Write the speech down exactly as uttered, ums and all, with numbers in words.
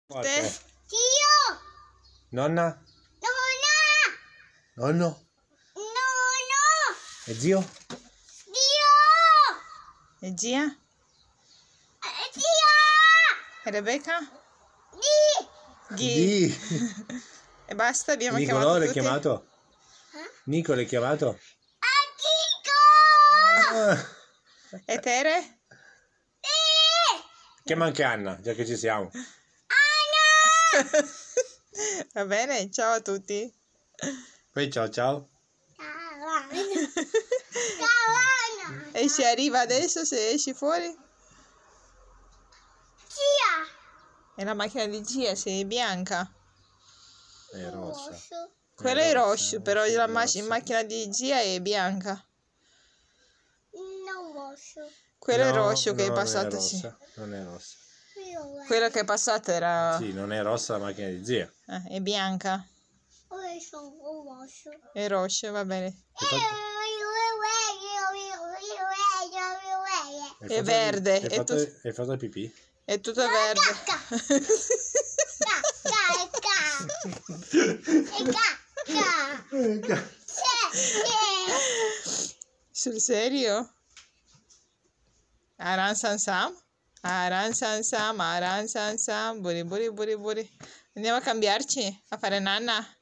Te? Zio! Nonna? Nonna! Nonno? Nonno! E zio? Zio! E zia? Eh, Zia! E Rebecca? Di! Ghi. Di. E basta, abbiamo Nicolò chiamato l'hai tutti. chiamato? Eh? Nico l'hai chiamato? Chico! Ah. E Tere? Sì! Chiama anche Anna, già che ci siamo. Anna! Va bene, ciao a tutti. Poi ciao ciao. Ciao Anna! Ciao Anna! E si arriva adesso, se esci fuori? Zia! È la macchina di Gia, se è bianca. È rossa. Rosso. Quella è rossa, rosso, però sì, la è ma- rossa. macchina di Gia è bianca. Non rosso. Quello è No, rosso che no, è passato, non è sì. rossa, non è rossa. Io Quello che è passato era... Sì, non è rossa la macchina di zia. eh, è bianca. Io sono rosso. È rosso, va bene. Hai fatto- hai È fatto- verde, Hai è fatto, tut- hai fatto pipì? È tutto verde. Sul serio? Aran san sam? Aran san sam, aran san sam, buri buri buri buri. Andiamo a cambiarci, a fare nanna.